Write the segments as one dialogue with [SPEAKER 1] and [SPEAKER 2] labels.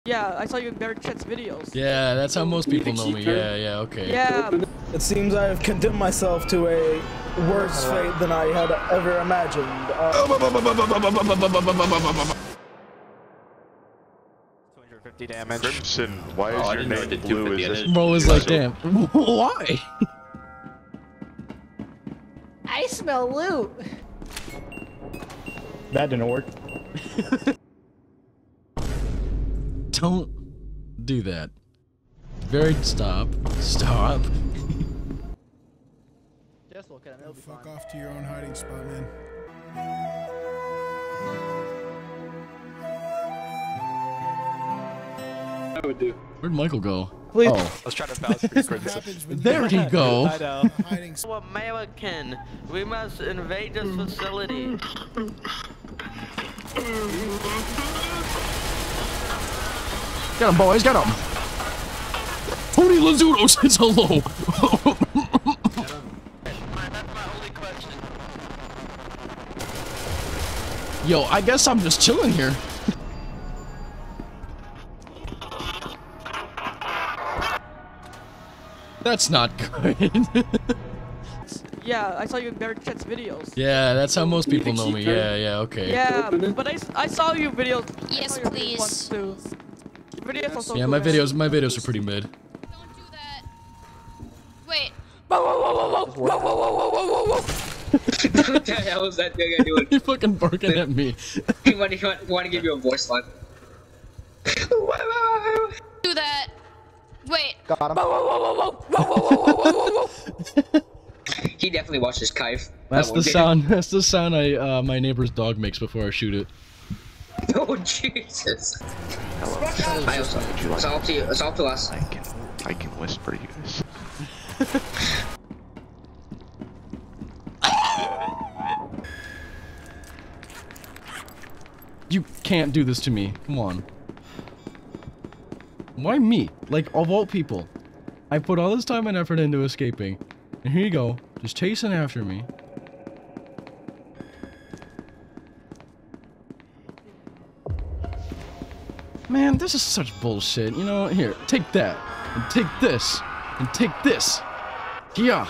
[SPEAKER 1] Yeah, I saw you in Derek Chet's videos.
[SPEAKER 2] Yeah, that's how most people know me. Yeah, okay.
[SPEAKER 1] Yeah.
[SPEAKER 3] It seems I have condemned myself to a worse fate than I had ever imagined.
[SPEAKER 4] 250 damage.
[SPEAKER 5] Crimson, why is your name blue? Is this?
[SPEAKER 2] Bro was like, damn, why?
[SPEAKER 6] I smell loot.
[SPEAKER 3] That didn't work.
[SPEAKER 2] Don't do that. Stop. Stop.
[SPEAKER 6] Just look at him. It'll be
[SPEAKER 7] Fuck
[SPEAKER 6] fine.
[SPEAKER 7] off to your own hiding spot, man.
[SPEAKER 8] I would do.
[SPEAKER 2] Where'd Michael go?
[SPEAKER 3] Please.
[SPEAKER 2] Oh,
[SPEAKER 4] Let's try to bounce pretty quick.
[SPEAKER 2] there you go.
[SPEAKER 4] I know.
[SPEAKER 7] Hiding spot.
[SPEAKER 9] American, we must invade this facility.
[SPEAKER 2] Get him, boys, get him. Tony Lazzuto says hello.
[SPEAKER 9] That's my only question.
[SPEAKER 2] Yo, I guess I'm just chilling here. That's not good.
[SPEAKER 1] Yeah, I saw you in Derek Chet's videos.
[SPEAKER 2] Yeah, that's how most people know me. Yeah, okay.
[SPEAKER 1] Yeah, but I saw you videos.
[SPEAKER 10] Yes,
[SPEAKER 1] I saw your videos
[SPEAKER 10] please.
[SPEAKER 1] once too. Videos are so
[SPEAKER 2] Yeah,
[SPEAKER 1] cool,
[SPEAKER 2] my
[SPEAKER 1] man.
[SPEAKER 2] videos are pretty mid.
[SPEAKER 10] Don't do that. Wait.
[SPEAKER 8] What the hell was that thing I doing?
[SPEAKER 2] You fucking barking at me.
[SPEAKER 8] You want to give you a voice line?
[SPEAKER 10] Do that. Wait.
[SPEAKER 6] Got him.
[SPEAKER 8] He definitely watches Kaif.
[SPEAKER 2] That's the sound. That's the sound my neighbor's dog makes before I shoot it.
[SPEAKER 8] Oh Jesus! Hi, it's all to you. It's all to us.
[SPEAKER 5] I can whisper you this.
[SPEAKER 2] You can't do this to me. Come on. Why me? Like, of all people. I put all this time and effort into escaping. And here you go. Just chasing after me. Man, this is such bullshit. You know, here, take that. And take this. And take this. Yeah.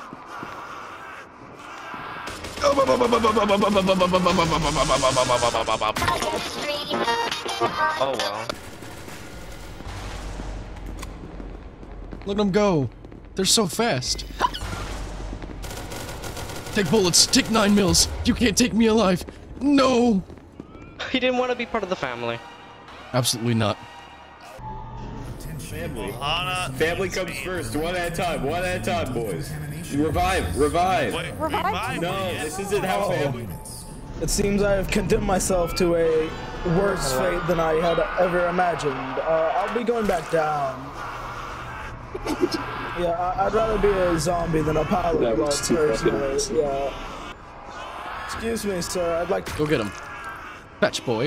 [SPEAKER 9] Oh well.
[SPEAKER 2] Look at them go. They're so fast. Take bullets. Take 9 mils. You can't take me alive. No.
[SPEAKER 9] He didn't want to be part of the family.
[SPEAKER 2] Absolutely not.
[SPEAKER 11] Family comes first, one at a time, boys. Revive. No, this isn't how family.
[SPEAKER 3] It seems I have condemned myself to a worse fate than I had ever imagined. I'll be going back down. Yeah, I'd rather be a zombie than a pilot personally. Yeah. Excuse me, sir. I'd like to
[SPEAKER 2] go get him. Fetch, boy.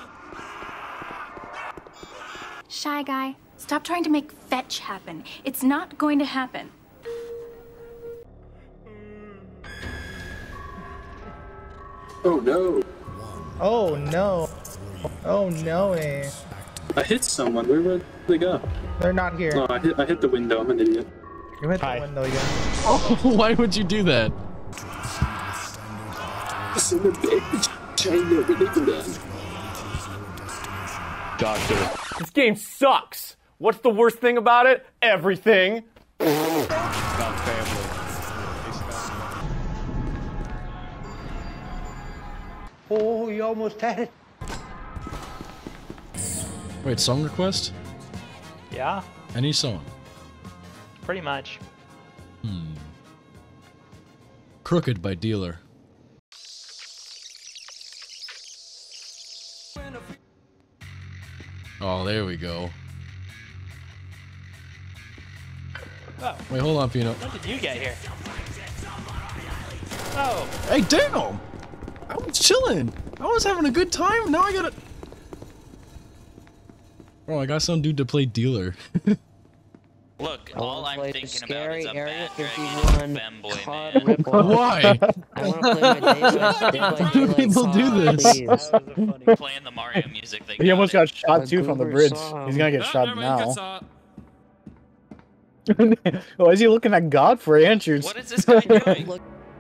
[SPEAKER 12] Shy guy, stop trying to make fetch happen. It's not going to happen.
[SPEAKER 8] Oh no!
[SPEAKER 6] Oh no. Oh no.
[SPEAKER 8] I hit someone. Where'd they go?
[SPEAKER 6] They're not here.
[SPEAKER 8] No, I hit the window. I'm an idiot.
[SPEAKER 6] You hit the window again.
[SPEAKER 2] Oh, why would you do that?
[SPEAKER 5] Doctor.
[SPEAKER 13] This game sucks. What's the worst thing about it? Everything.
[SPEAKER 5] Not family.
[SPEAKER 6] Oh, you almost had it.
[SPEAKER 2] Wait, song request?
[SPEAKER 14] Yeah,
[SPEAKER 2] Any song?
[SPEAKER 14] pretty much.
[SPEAKER 2] Crooked by Dealer. Oh, there we go.
[SPEAKER 14] Oh,
[SPEAKER 2] Wait, hold on, Pino.
[SPEAKER 14] when did you get here? Oh,
[SPEAKER 2] Hey, damn! I was chilling. I was having a good time. Now I gotta. Oh, I got some dude to play Dealer.
[SPEAKER 9] Look, all I'm thinking about is a
[SPEAKER 15] Area
[SPEAKER 9] bad
[SPEAKER 15] 51
[SPEAKER 9] femboy
[SPEAKER 15] COD
[SPEAKER 9] man.
[SPEAKER 15] ripoff.
[SPEAKER 2] Why?
[SPEAKER 15] I want to play my
[SPEAKER 2] Why do people do this?
[SPEAKER 9] Playing the Mario music. They
[SPEAKER 16] He almost got shot too from the
[SPEAKER 15] Goober
[SPEAKER 16] bridge.
[SPEAKER 15] song.
[SPEAKER 16] He's gonna get shot now. Why is he looking at God for answers?
[SPEAKER 9] What is this guy doing?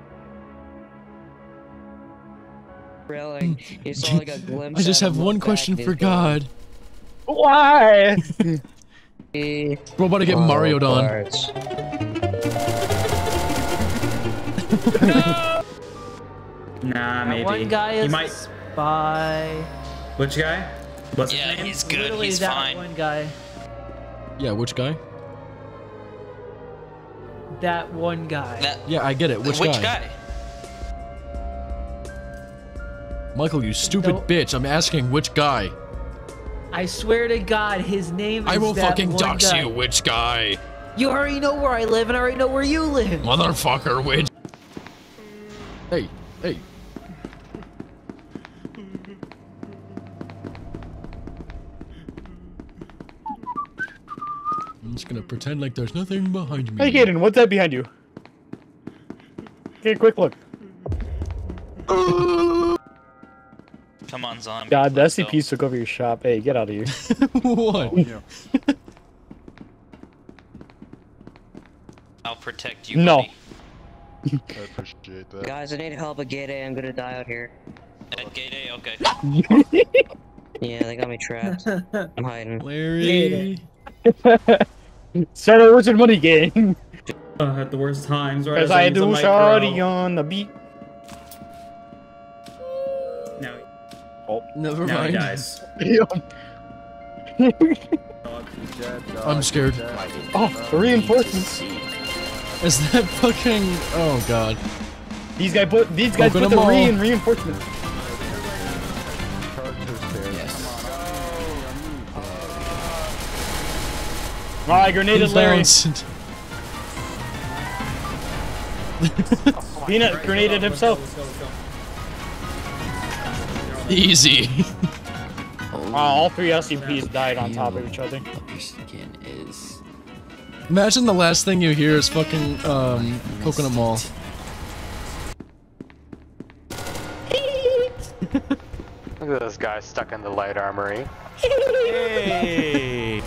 [SPEAKER 15] You saw like a glimpse.
[SPEAKER 2] I just
[SPEAKER 15] at
[SPEAKER 2] have
[SPEAKER 15] him
[SPEAKER 2] one
[SPEAKER 15] look
[SPEAKER 2] question
[SPEAKER 15] back,
[SPEAKER 2] for
[SPEAKER 15] he's going,
[SPEAKER 2] God.
[SPEAKER 16] Why?
[SPEAKER 2] We're about to get Mario'd on.
[SPEAKER 17] Nah, maybe.
[SPEAKER 18] One guy is
[SPEAKER 17] he might.
[SPEAKER 18] spy.
[SPEAKER 17] Which guy? What's his
[SPEAKER 9] Yeah,
[SPEAKER 17] name?
[SPEAKER 9] he's good.
[SPEAKER 18] Literally
[SPEAKER 9] He's
[SPEAKER 18] that
[SPEAKER 9] fine.
[SPEAKER 18] one guy.
[SPEAKER 2] Yeah, which guy?
[SPEAKER 18] That one guy.
[SPEAKER 2] Yeah, I get it. Which guy? Michael, you stupid bitch. I'm asking which guy.
[SPEAKER 18] I swear to God, his name is
[SPEAKER 2] I will
[SPEAKER 18] that
[SPEAKER 2] fucking
[SPEAKER 18] one
[SPEAKER 2] dox
[SPEAKER 18] guy.
[SPEAKER 2] you, which guy?
[SPEAKER 18] You already know where I live, and I already know where you live.
[SPEAKER 2] Motherfucker, which? Hey, hey. I'm just gonna pretend like there's nothing behind me.
[SPEAKER 16] Hey, Gaiden, what's that behind you? Take a quick look.
[SPEAKER 9] Come on, zombie.
[SPEAKER 16] God, the SCPs took over your shop. Hey, get out of here.
[SPEAKER 2] What?
[SPEAKER 9] I'll protect you.
[SPEAKER 16] No.
[SPEAKER 9] Buddy.
[SPEAKER 5] I appreciate that.
[SPEAKER 15] Guys, I need help at Gate A. I'm gonna die out here.
[SPEAKER 9] At gate A, okay.
[SPEAKER 15] Yeah, they got me trapped. I'm hiding.
[SPEAKER 2] Larry.
[SPEAKER 16] Start a Wizard Money game.
[SPEAKER 17] At the worst times, right?
[SPEAKER 16] As I do shawty on the beat.
[SPEAKER 17] No.
[SPEAKER 16] Oh,
[SPEAKER 2] never
[SPEAKER 17] Now he
[SPEAKER 2] mind.
[SPEAKER 17] dies.
[SPEAKER 2] I'm scared.
[SPEAKER 16] Oh, the reinforcements.
[SPEAKER 2] Is that fucking? Oh God.
[SPEAKER 16] These guys put the
[SPEAKER 2] Open them all.
[SPEAKER 16] reinforcement. Alright, grenaded Larry. Peanut grenaded himself.
[SPEAKER 2] Easy.
[SPEAKER 16] All three SCPs died on top of each other.
[SPEAKER 2] Imagine the last thing you hear is fucking Coconut Mall.
[SPEAKER 19] Look at this guy stuck in the light armory.
[SPEAKER 2] Hey.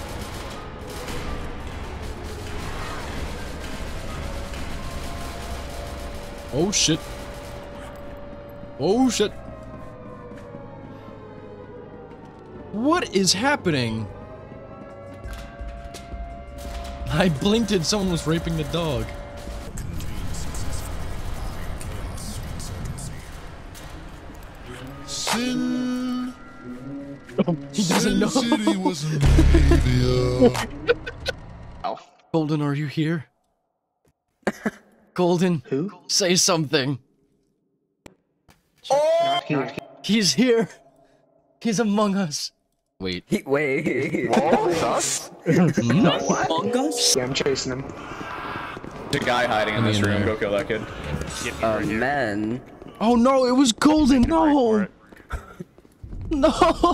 [SPEAKER 2] Oh shit. Oh shit. What is happening? I blinked and someone was raping the dog.
[SPEAKER 7] Sin.
[SPEAKER 2] He doesn't know.
[SPEAKER 7] City was
[SPEAKER 2] Golden, are you here? Golden, who? Say something.
[SPEAKER 6] Not here.
[SPEAKER 2] He's here. He's among us. Wait.
[SPEAKER 6] Wait.
[SPEAKER 11] Us?
[SPEAKER 6] Among Us? Yeah, I'm chasing him.
[SPEAKER 11] There's a guy hiding in this room. Go kill that kid.
[SPEAKER 6] Men.
[SPEAKER 2] Oh no, it was Golden. No. No.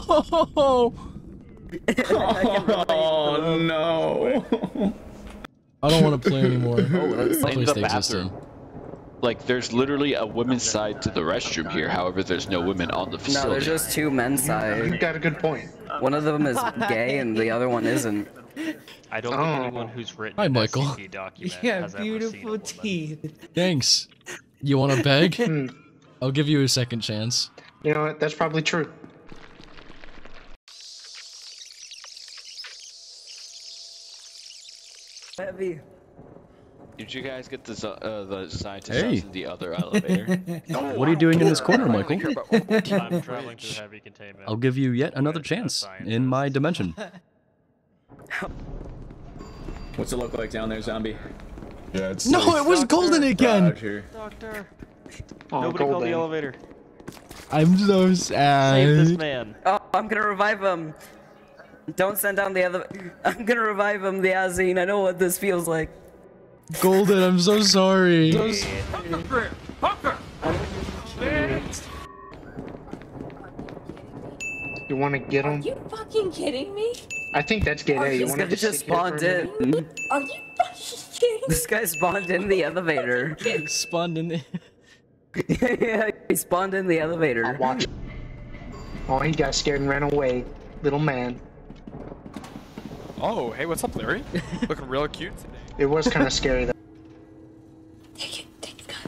[SPEAKER 11] Oh no.
[SPEAKER 2] I don't want to play anymore.
[SPEAKER 5] In the bathroom. Like, there's literally a women's side to the restroom here. However, there's no women on the facility.
[SPEAKER 6] No, there's just two men's sides. You got a good point. One of them is gay and the other one isn't.
[SPEAKER 20] I don't think anyone who's written
[SPEAKER 2] Hi,
[SPEAKER 20] an
[SPEAKER 2] Michael.
[SPEAKER 20] SCP document
[SPEAKER 18] Yeah,
[SPEAKER 20] has
[SPEAKER 18] beautiful teeth.
[SPEAKER 2] Thanks. You want to beg? I'll give you a second chance.
[SPEAKER 6] You know what? That's probably true.
[SPEAKER 15] Heavy.
[SPEAKER 5] Did you guys get the scientists
[SPEAKER 2] Hey.
[SPEAKER 5] in the other elevator?
[SPEAKER 2] What are you doing in this corner, Michael?
[SPEAKER 20] I'm traveling through heavy containment.
[SPEAKER 2] I'll give you yet another chance in my dimension.
[SPEAKER 11] What's it look like down there, zombie?
[SPEAKER 7] Yeah, it's
[SPEAKER 2] No, it was Golden again.
[SPEAKER 11] Roger.
[SPEAKER 1] Doctor.
[SPEAKER 20] Nobody call the elevator.
[SPEAKER 2] I'm so sad.
[SPEAKER 20] Save this man.
[SPEAKER 15] Oh, I'm gonna revive him. Don't send down the other. I'm gonna revive him, the Azine. I know what this feels like.
[SPEAKER 2] Golden, I'm so sorry.
[SPEAKER 6] You want to get him?
[SPEAKER 12] Are you fucking kidding me?
[SPEAKER 15] I think that's gay. Hey, this guy just spawned in.
[SPEAKER 12] Are you kidding?
[SPEAKER 15] This guy spawned in the elevator.
[SPEAKER 2] Spawned in the...
[SPEAKER 15] Yeah, he spawned in the elevator.
[SPEAKER 3] Watch. Oh, he got scared and ran away. Little man.
[SPEAKER 21] Oh, hey, what's up, Larry? Looking real cute today.
[SPEAKER 3] It was kind of scary, though.
[SPEAKER 12] Take the gun.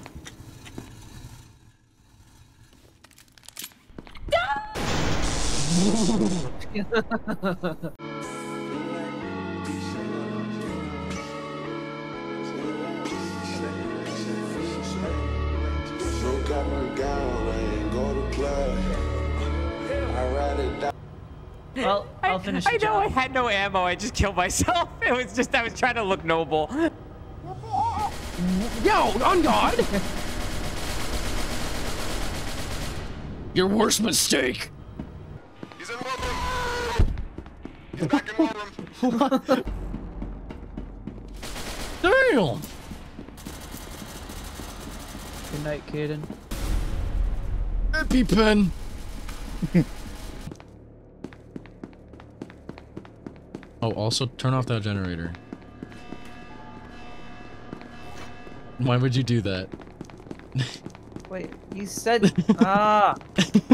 [SPEAKER 18] Well, I'll finish.
[SPEAKER 9] I know I had no ammo. I just killed myself. It was just I was trying to look noble.
[SPEAKER 2] Yo, on God! Your worst mistake.
[SPEAKER 7] He's in one room. He's back in one room.
[SPEAKER 2] Damn!
[SPEAKER 18] Good night, Caden.
[SPEAKER 2] EpiPen. Oh, also turn off that generator. Why would you do that?
[SPEAKER 18] Wait, you said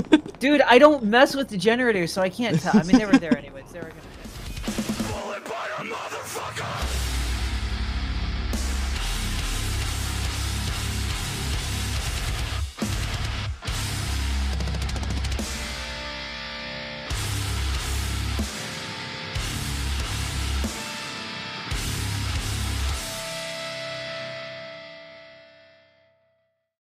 [SPEAKER 18] dude, I don't mess with the generator, so I can't tell. I mean, they were there anyways. They were gonna.